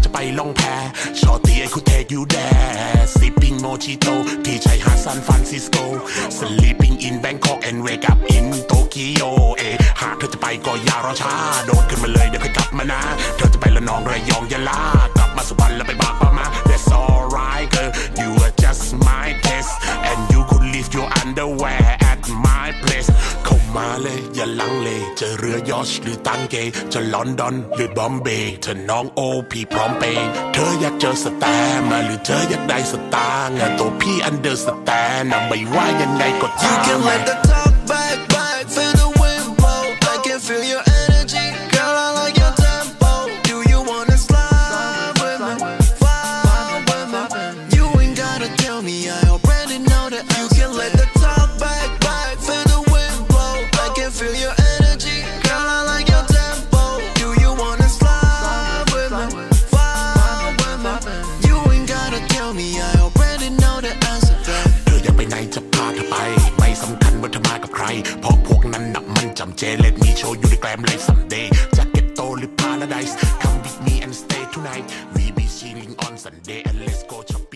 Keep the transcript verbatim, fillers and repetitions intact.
จะไปล่องแพชอตีไอคุเทกยูแดซิปปิ้งโมจิโตที่ชายหาดซานฟรานซิสโก sleeping in Bangkok and wake up in Tokyo เอหากเธอจะไปก็อย่ารอช้าโดดขึ้นมาเลยเดี๋ยวค่อยกลับมานะเธอจะไปละนองระยองยะลากลับมาสุพรรณแล้วไปบางปะมา That's alright girl you are just my test and you could leave your underwear at my place เข้ามาเลยอย่าลังเลจะเรือยอชหรือตังเกจะลอนดอนหรือบอมเบย์เธอน้องโอพี่พร้อมเปย์เธออยากเจอสแตนมาหรือเธออยากได้สตางค์ตัวพี่อันเดอร์สแตนนะไม่ว่ายังไงก็ตาม You can let the talk back back feel the wind blow I can feel your energy girl I like your tempo do you wanna slide with me vibe with me you ain't gotta tell me I already know that you can let the talk back back feel the wind blow I can feel your energy girl I like your tempo do you wanna slide with me vibe with me you ain't gotta tell me I already know the answer that เธออยากไปไหนจะพาเธอไปไม่สำคัญว่าเธอมากับใครเพราะพวกนั้นนับมันจำเจ Let me show you the glam like someday จะเก็ตโตหรือ Paradise Come with me and stay tonight We be chilling on Sunday and let's go shopping